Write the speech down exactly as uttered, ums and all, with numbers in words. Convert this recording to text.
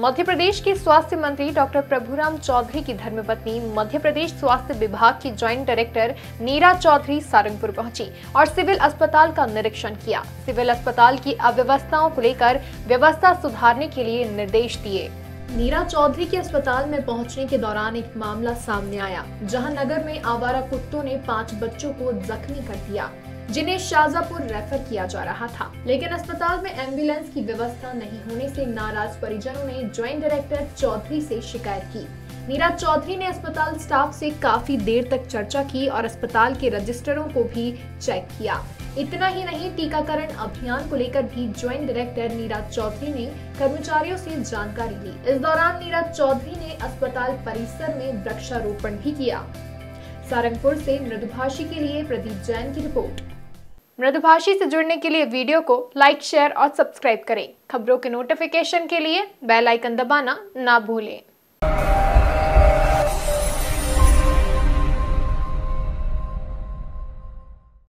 मध्य प्रदेश के स्वास्थ्य मंत्री डॉक्टर प्रभुराम चौधरी की धर्मपत्नी मध्य प्रदेश स्वास्थ्य विभाग की ज्वाइंट डायरेक्टर नीरा चौधरी सारंगपुर पहुंची और सिविल अस्पताल का निरीक्षण किया। सिविल अस्पताल की अव्यवस्थाओं को लेकर व्यवस्था सुधारने के लिए निर्देश दिए। नीरा चौधरी के अस्पताल में पहुंचने के दौरान एक मामला सामने आया, जहां नगर में आवारा कुत्तों ने पांच बच्चों को जख्मी कर दिया, जिन्हें शाहजहांपुर रेफर किया जा रहा था। लेकिन अस्पताल में एम्बुलेंस की व्यवस्था नहीं होने से नाराज परिजनों ने ज्वाइंट डायरेक्टर चौधरी से शिकायत की। नीरा चौधरी ने अस्पताल स्टाफ से काफी देर तक चर्चा की और अस्पताल के रजिस्टरों को भी चेक किया। इतना ही नहीं, टीकाकरण अभियान को लेकर भी ज्वाइंट डायरेक्टर नीरा चौधरी ने कर्मचारियों से जानकारी ली। इस दौरान नीरा चौधरी ने अस्पताल परिसर में वृक्षारोपण भी किया। सारंगपुर से मृदुभाषी के लिए प्रदीप जैन की रिपोर्ट। मृदुभाषी से जुड़ने के लिए वीडियो को लाइक, शेयर और सब्सक्राइब करें। खबरों के नोटिफिकेशन के लिए बेल आइकन दबाना ना भूलें।